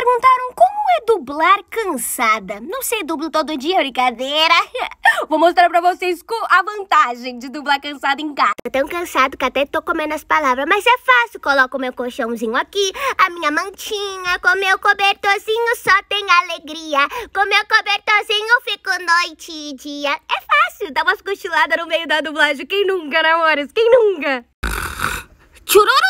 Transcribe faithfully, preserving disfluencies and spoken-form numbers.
perguntaram como é dublar cansada. Não sei, dublo todo dia, brincadeira. Vou mostrar pra vocês a vantagem de dublar cansada em casa. Tô tão cansado que até tô comendo as palavras, mas é fácil. Coloco meu colchãozinho aqui, a minha mantinha, com meu cobertorzinho só tem alegria. Com meu cobertorzinho fico noite e dia. É fácil, dá umas cochiladas no meio da dublagem. Quem nunca, né, amores? Quem nunca? Chururu!